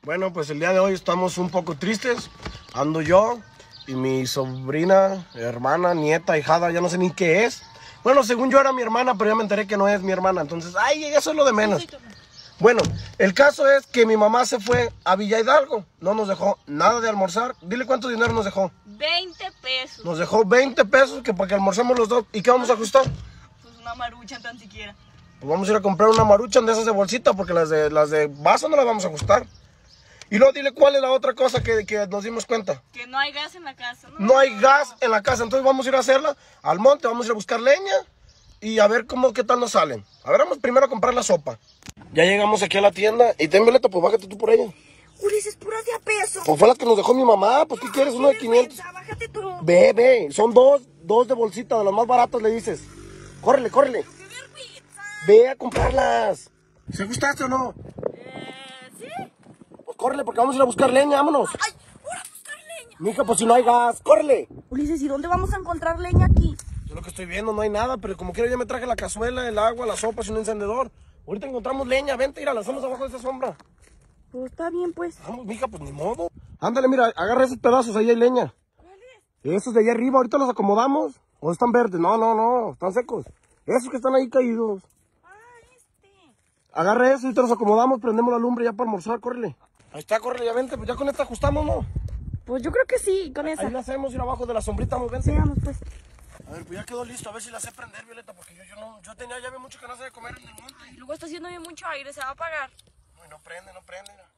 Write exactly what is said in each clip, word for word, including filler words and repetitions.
Bueno, pues el día de hoy estamos un poco tristes. Ando yo y mi sobrina, hermana, nieta, hijada, ya no sé ni qué es. Bueno, según yo era mi hermana, pero ya me enteré que no es mi hermana. Entonces, ay, eso es lo de menos. Bueno, el caso es que mi mamá se fue a Villa Hidalgo. No nos dejó nada de almorzar. Dile cuánto dinero nos dejó. veinte pesos. Nos dejó veinte pesos que para que almorcemos los dos. ¿Y qué vamos a ajustar? Pues una marucha tan siquiera. Pues vamos a ir a comprar una maruchan de esas de bolsita, porque las de, las de vaso no las vamos a ajustar. Y luego dile cuál es la otra cosa que, que nos dimos cuenta. Que no hay gas en la casa. No, no hay gas en la casa, entonces vamos a ir a hacerla al monte, vamos a ir a buscar leña y a ver cómo, qué tal nos salen. A ver, vamos primero a comprar la sopa. Ya llegamos aquí a la tienda y ten, Violeta, pues bájate tú por ella. Ulises, puras de a peso. Pues fue la que nos dejó mi mamá, pues ¿qué no, quieres? Uno de quinientos. Bájate tú. Ve, ve, son dos, dos de bolsita, de las más baratas le dices. Córrele, córrele. ¡Qué vergüenza! Ve a comprarlas. ¿Se gustaste o no? Eh, ¿sí? Pues córrele porque vamos a ir a buscar leña, vámonos. ¡Ay, ahora a buscar leña! Mija, pues si no hay gas, córrele. Ulises, ¿y dónde vamos a encontrar leña aquí? Yo lo que estoy viendo, no hay nada, pero como quiera ya me traje la cazuela, el agua, las sopas y un encendedor. Ahorita encontramos leña, vente, mira, la hacemos abajo de esa sombra. Pues está bien, pues. Vamos, mija, pues ni modo. Ándale, mira, agarra esos pedazos, ahí hay leña. ¿Cuáles? Esos de allá arriba, ahorita los acomodamos. ¿O están verdes? No, no, no, están secos. Esos que están ahí caídos. Ah, este. Agarra eso, ahorita los acomodamos, prendemos la lumbre ya para almorzar, córrele. Ahí está, córrele, ya vente, pues ya con esta ajustamos, ¿no? Pues yo creo que sí, con esa. Ahí la hacemos, ir abajo de la sombrita, vamos, vente. Sí, vamos, pues. A ver, pues ya quedó listo, a ver si la sé prender, Violeta, porque yo, yo no, yo tenía, ya ve mucho que no sé de comer en el monte. Ay, luego está haciendo bien mucho aire, se va a apagar. No, no prende, no prende, mira.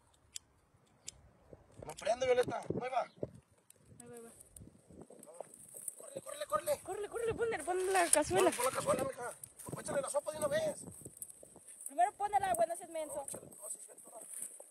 No prende, Violeta, ahí va. Ahí va, ahí va. Córrele, córrele, córrele. Córrele, córrele, ponle, ponle la cazuela. Pon la cazuela, mija. Pues échale la sopa de una vez. Primero pon el agua, no seas menso. No, échale, no, sí, cierto, no.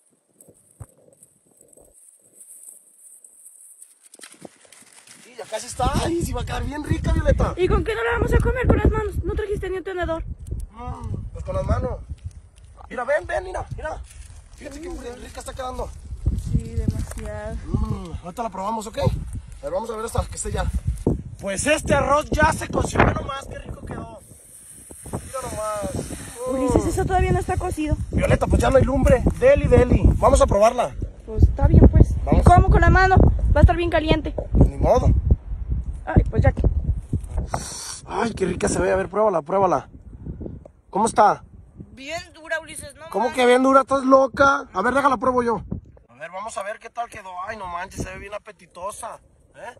Sí, ya casi está. Ay, sí va a quedar bien rica, Violeta. ¿Y con qué no la vamos a comer? Con las manos. No trajiste ni un tenedor. Mm, pues con las manos. Mira, ven, ven, mira, mira. Fíjate qué rica está quedando. Sí, demasiado. Mm, ahorita la probamos, ¿ok? A ver, vamos a ver hasta que esté ya. Pues este arroz ya se coció, mira nomás, qué rico quedó. Mira nomás. Mm. Ulises, eso todavía no está cocido. Violeta, pues ya no hay lumbre. Deli, deli. Vamos a probarla. Pues está bien, pues. Vamos. ¿Y cómo? Con la mano. Va a estar bien caliente. Pues ni modo. Ay, pues ya que. Ay, qué rica se ve. A ver, pruébala, pruébala. ¿Cómo está? Bien dura, Ulises, ¿no? ¿Cómo que bien dura? ¿Estás loca? A ver, déjala, pruebo yo. A ver, vamos a ver qué tal quedó. Ay, no manches, se ve bien apetitosa. ¿Eh?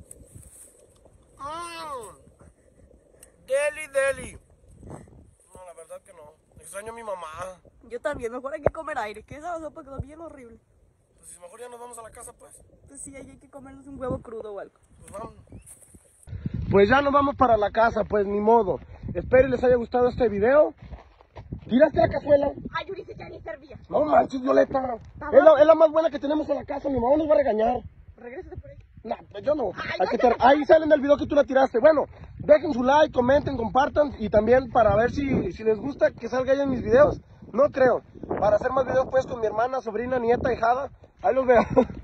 Mmm. Deli, deli. No, la verdad que no. Extraño a mi mamá. Yo también, mejor hay que comer aire, que esa sopa quedó bien horrible. Pues si mejor ya nos vamos a la casa, pues. Pues sí, ahí hay que comernos un huevo crudo o algo. Pues vamos. Pues ya nos vamos para la casa, pues ni modo. Espero les haya gustado este video. ¿Tiraste la cazuela? Ay, Ulises, ya ni servía. No manches, Violeta. Es la, es la más buena que tenemos en la casa. Mi mamá nos va a regañar. Regrésate por ahí. No, pues yo no. Ay, Hay que no, ter- Ahí sale en el video que tú la tiraste. Bueno, dejen su like, comenten, compartan. Y también para ver si, si les gusta que salga ahí en mis videos. No creo. Para hacer más videos pues con mi hermana, sobrina, nieta, hijada. Ahí los veo.